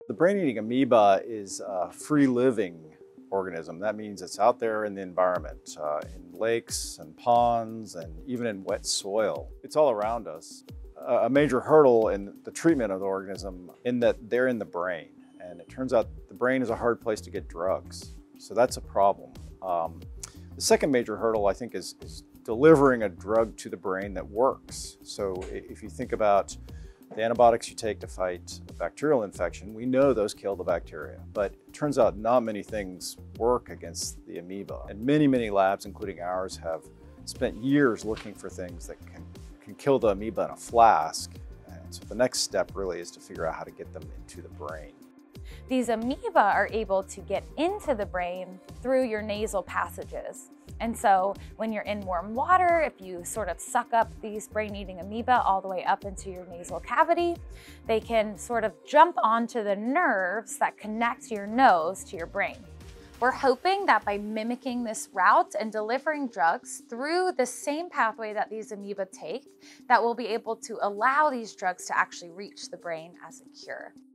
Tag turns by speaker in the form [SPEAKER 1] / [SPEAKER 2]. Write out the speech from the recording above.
[SPEAKER 1] The brain-eating amoeba is a free-living organism. That means it's out there in the environment, in lakes and ponds and even in wet soil. It's all around us. A major hurdle in the treatment of the organism in that they're in the brain. And it turns out the brain is a hard place to get drugs. So that's a problem. The second major hurdle, I think, is delivering a drug to the brain that works. So if you think about the antibiotics you take to fight a bacterial infection, we know those kill the bacteria, but it turns out not many things work against the amoeba. And many labs, including ours, have spent years looking for things that can kill the amoeba in a flask. And so the next step really is to figure out how to get them into the brain.
[SPEAKER 2] These amoeba are able to get into the brain through your nasal passages. And so when you're in warm water, if you sort of suck up these brain-eating amoeba all the way up into your nasal cavity, they can sort of jump onto the nerves that connect your nose to your brain. We're hoping that by mimicking this route and delivering drugs through the same pathway that these amoeba take, that we'll be able to allow these drugs to actually reach the brain as a cure.